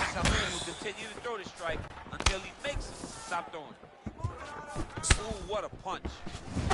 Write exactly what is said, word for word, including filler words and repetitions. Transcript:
Samoan will continue to throw the strike until he makes him stop throwing it. Ooh, what a punch.